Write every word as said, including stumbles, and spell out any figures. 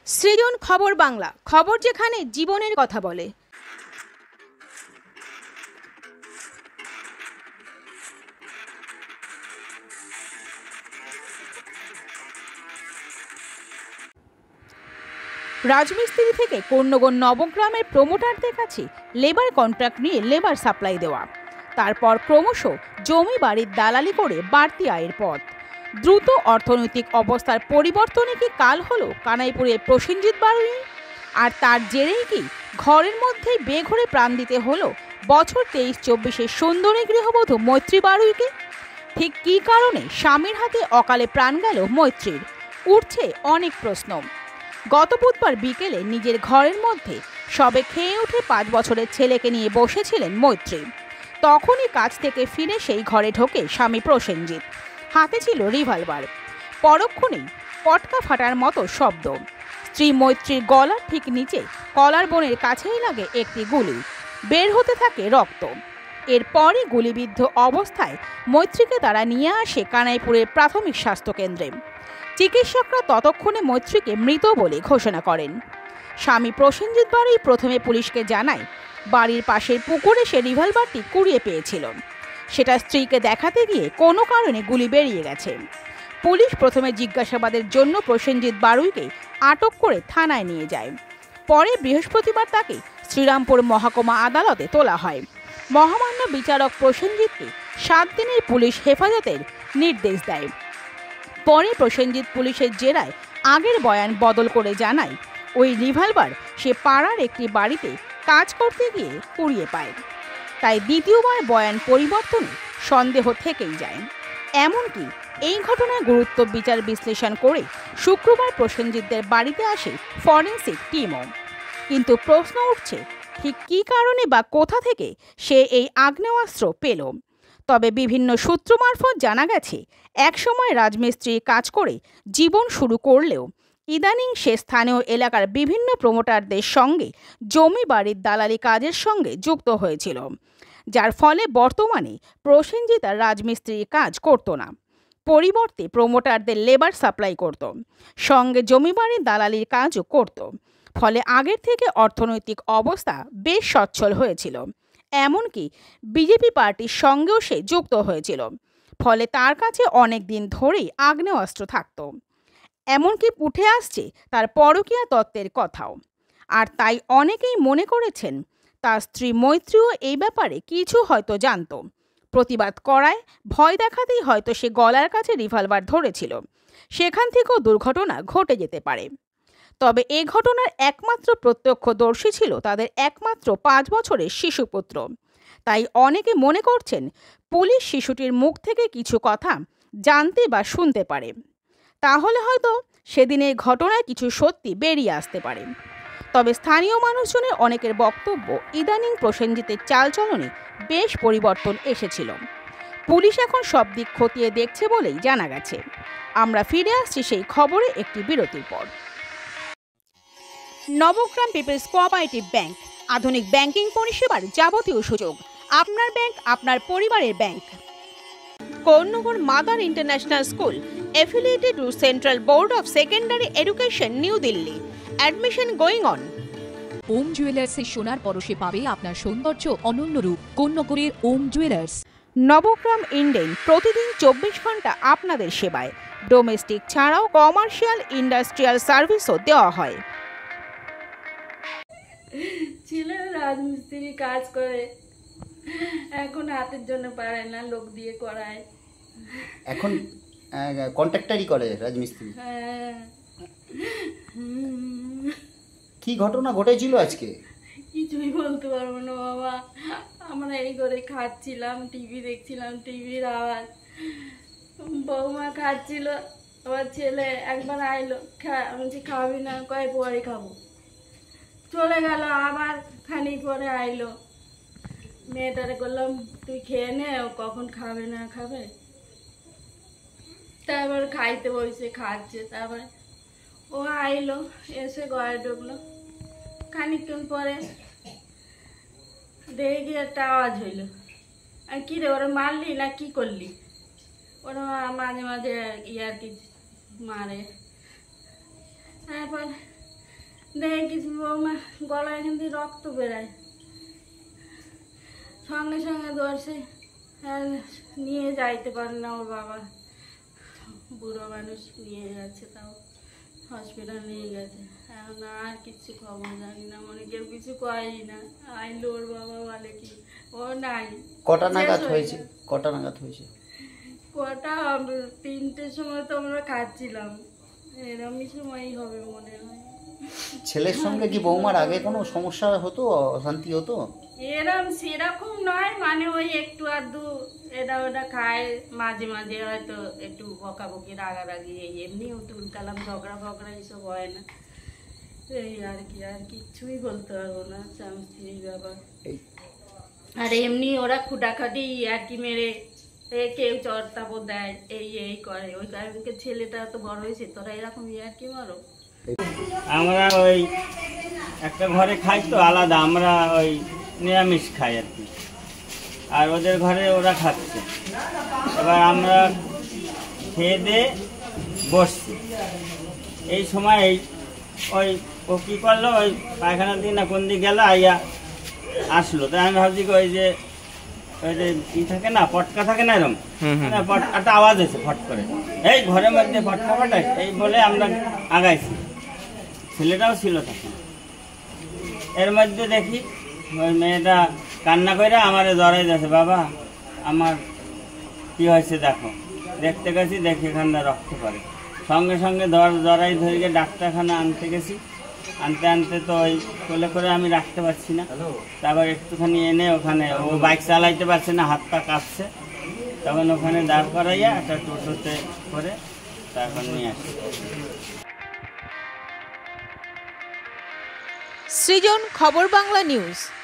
সৃজন খবর বাংলা, খবর যেখানে জীবনের কথা বলে। রাজমিস্ত্রি থেকে কর্ণগণ নবগ্রামের প্রমোটারদের কাছে লেবার কন্ট্রাক্ট নিয়ে লেবার সাপ্লাই দেওয়া, তারপর ক্রমশ জমি বাড়ির দালালি করে বাড়তি আয়ের পথ। দ্রুত অর্থনৈতিক অবস্থার পরিবর্তনে কি কাল হলো কানাইপুরের প্রসেনজিৎ বাড়ুই? আর তার জেরেই কি ঘরের মধ্যেই বেঘরে প্রাণ দিতে হলো বছর তেইশ চব্বিশের সুন্দরী গৃহবধূ মৈত্রী বাড়ুইকে? ঠিক কী কারণে স্বামীর হাতে অকালে প্রাণ গেল মৈত্রীর? উঠছে অনেক প্রশ্ন। গত বুধবার বিকেলে নিজের ঘরের মধ্যে সবে খেয়ে উঠে পাঁচ বছরের ছেলেকে নিয়ে বসেছিলেন মৈত্রী। তখনই কাজ থেকে ফিরে সেই ঘরে ঢোকে স্বামী প্রসেনজিৎ। হাতে ছিল রিভলভার। পরক্ষণেই পটকা ফাটার মতো শব্দ। স্ত্রী মৈত্রীর গলার ঠিক নিচে কলার বোনের কাছেই লাগে একটি গুলি। বের হতে থাকে রক্ত। এরপরই গুলিবিদ্ধ অবস্থায় মৈত্রীকে তারা নিয়ে আসে কানাইপুরের প্রাথমিক স্বাস্থ্যকেন্দ্রে। চিকিৎসকরা ততক্ষণে মৈত্রীকে মৃত বলে ঘোষণা করেন। স্বামী প্রসেনজিৎ বাড়ুই প্রথমে পুলিশকে জানায় বাড়ির পাশের পুকুরে সে রিভলভারটি কুড়িয়ে পেয়েছিল। সেটা স্ত্রীকে দেখাতে গিয়ে কোনো কারণে গুলি বেরিয়ে গেছে। পুলিশ প্রথমে জিজ্ঞাসাবাদের জন্য প্রসেনজিৎ বাড়ুইকে আটক করে থানায় নিয়ে যায়। পরে বৃহস্পতিবার তাকে শ্রীরামপুর মহকুমা আদালতে তোলা হয়। মহামান্য বিচারক প্রসেনজিৎকে সাত দিনের পুলিশ হেফাজতের নির্দেশ দেয়। পরে প্রসেনজিৎ পুলিশের জেরায় আগের বয়ান বদল করে জানায় ওই রিভলভার সে পাড়ার একটি বাড়িতে কাজ করতে গিয়ে কুড়িয়ে পায়। তাই দ্বিতীয়বার বয়ান পরিবর্তনে সন্দেহ থেকেই যায়। এমনকি এই ঘটনার গুরুত্ব বিচার বিশ্লেষণ করে শুক্রবার প্রসেনজিৎদের বাড়িতে আসে ফরেন্সিক টিমও। কিন্তু প্রশ্ন উঠছে, ঠিক কী কারণে বা কোথা থেকে সে এই আগ্নেয়াস্ত্র পেল? তবে বিভিন্ন সূত্র মারফত জানা গেছে একসময় রাজমিস্ত্রির কাজ করে জীবন শুরু করলেও ইদানিং সে স্থানীয় এলাকার বিভিন্ন প্রমোটারদের সঙ্গে জমি বাড়ির দালালি কাজের সঙ্গে যুক্ত হয়েছিল, যার ফলে বর্তমানে প্রসেনজিৎ আর রাজমিস্ত্রির কাজ করতো না, পরিবর্তে প্রমোটারদের লেবার সাপ্লাই করত, সঙ্গে জমি বাড়ির দালালির কাজও করত। ফলে আগের থেকে অর্থনৈতিক অবস্থা বেশ সচ্ছল হয়েছিল। এমনকি বিজেপি পার্টির সঙ্গেও সে যুক্ত হয়েছিল। ফলে তার কাছে অনেক দিন ধরেই আগ্নেয়াস্ত্র থাকত। এমনকি উঠে আসছে তার পরকীয়া তত্ত্বের কথাও। আর তাই অনেকেই মনে করেছেন তার স্ত্রী মৈত্রীও এই ব্যাপারে কিছু হয়তো জানত। প্রতিবাদ করায় ভয় দেখাতেই হয়তো সে গলার কাছে রিভলভার ধরেছিল। সেখান থেকেও দুর্ঘটনা ঘটে যেতে পারে। তবে এ ঘটনার একমাত্র প্রত্যক্ষদর্শী ছিল তাদের একমাত্র পাঁচ বছরের শিশুপুত্র। তাই অনেকে মনে করছেন পুলিশ শিশুটির মুখ থেকে কিছু কথা জানতে বা শুনতে পারে। তাহলে হয়তো সেদিনের ঘটনায় কিছু সত্যি বেরিয়ে আসতে পারে। তবে স্থানীয় মানুষজনের অনেকের বক্তব্য ইদানিং প্রসেনজিতের চালচলনে বেশ পরিবর্তন এসেছিল। পুলিশ এখন সব দিক খতিয়ে দেখছে বলেই জানা গেছে। আমরা ফিরে আসছি সেই খবরে একটি বিরতির পর। নবগ্রাম পিপলস কোঅপারেটিভ ব্যাংক, আধুনিক ব্যাংকিং পরিষেবার যাবতীয় সুযোগ। আপনার ব্যাংক, আপনার পরিবারের bank. Konnagar mother international school, affiliated to Central Board of Secondary Education, New Delhi. Admission going on. Om জুয়েলার্সে সোনার পরশে পাবে আপনার সৌন্দর্য অনন্য রূপ। কর্ণগরের ওম জুয়েলার্স। নবগ্রাম ইন্ডেন প্রতিদিন চব্বিশ ঘন্টা আপনাদের সেবায়। ডোমেস্টিক ছাড়াও কমার্শিয়াল ইন্ডাস্ট্রিয়াল সার্ভিসও দেওয়া হয়। ছেলে রাজমিস্ত্রি কাজ করে, এখন হাতের জন্য পারে না, লোক দিয়ে করায়। এখন কন্ট্রাক্টরই করে রাজমিস্ত্রি। হ্যাঁ। কি ঘটনা ঘটেছিল আজকে? কিছুই বলতে পারবো না বাবা। আমরা এই করে খাচ্ছিলাম, টিভি দেখছিলাম, টিভির আওয়াজ। বৌমা খাচ্ছিল, আমার ছেলে একবার আইলো, খা বলছি খাবি না, কয় পরে খাবো। চলে গেল, আবার খানিক পরে আইলো। মেয়েটারে করলাম তুই খেয়ে নে, ও কখন খাবে না খাবে। তারপর খাইতে বসে খাচ্ছে। তারপরে ও আইলো, এসে ঘরে ঢুকলো। খানিকক্ষণ পরে দেখি একটা আওয়াজ হইল। আর কি রে, ওরা মারলি না কি করলি? ওরা মাঝে মাঝে ইয়ার কি মারে। তারপর দেখে কিছু বৌমা গলায় কিন্তু রক্ত বেরায়, সঙ্গে সঙ্গে ধরছে আর নিয়ে যাইতে পারে না ওর বাবা, বুড়ো মানুষ নিয়ে গেছে, তাও হসপিটাল নিয়ে গেছে। এখন আর কিছু খবর জানি না, মনে কেউ কিছু কয়ই না। আইলো ওর বাবা বলে কি ও নাই। কটা নাগাদ হয়েছে? কটা নাগাদ হয়েছে? কটা তিনটের সময় তো আমরা খাচ্ছিলাম, এরমই সময়ই হবে মনে হয়। ছেলের সঙ্গে কি বৌমার আগে কোনো সমস্যা হতো, অশান্তি হতো? এরম সেরকম নয়, মানে ওই একটু আধটু এটা ওটা খায়, মাঝে মাঝে হয়তো একটু বকাবকি রাগারাগি, এই এমনি উতুল কালাম ঝগড়া ফগড়া এইসব হয় না, এই আর কি। আর কিচ্ছুই বলতে পারবো না স্বামী স্ত্রীর ব্যাপার। আর এমনি ওরা খুটাখাটি আর কি মেরে কেউ চড়তাপো দেয়, এই এই করে। ওই কারণকে ছেলেটা তো বড় হয়েছে, তোরা এরকম আর কি মারো। আমরা ওই একটা ঘরে খাই তো আলাদা, আমরা ওই নিরামিষ খাই আর কি, আর ওদের ঘরে ওরা খাচ্ছে। এবার আমরা খেয়ে দিয়ে বসছি, এই সময় ওই ও কী করলো, ওই পায়খানার দিক না কোন দিক গেল, আইয়া আসলো। তাই আমি ভাবছি ওই যে ওই যে ই থাকে না, পটকা থাকে না, এরকম একটা আওয়াজ হয়েছে ফট করে, এই ঘরের মধ্যে পটকা ফটাই, এই বলে আমরা আগাইছি। ছেলেটাও ছিল তখন। এর মধ্যে দেখি ওই মেয়েটা কান্না করে আমারে জড়াই যাচ্ছে, বাবা আমার কি হয়েছে দেখো। দেখতে গেছি, দেখি এখানটা রক্ত পড়ে। সঙ্গে সঙ্গে ধর জড়াই ধরে গিয়ে ডাক্তারখানা আনতে গেছি। আনতে আনতে তো ওই কোলে করে আমি রাখতে পারছি না, তারপর একটুখানি এনে ওখানে, ও বাইক চালাইতে পারছে না, হাত পা কাঁপছে, তখন ওখানে দাঁড় করাইয়া একটা টোটোতে করে তারপর নিয়ে আসি। সৃজন, খবর বাংলা নিউজ।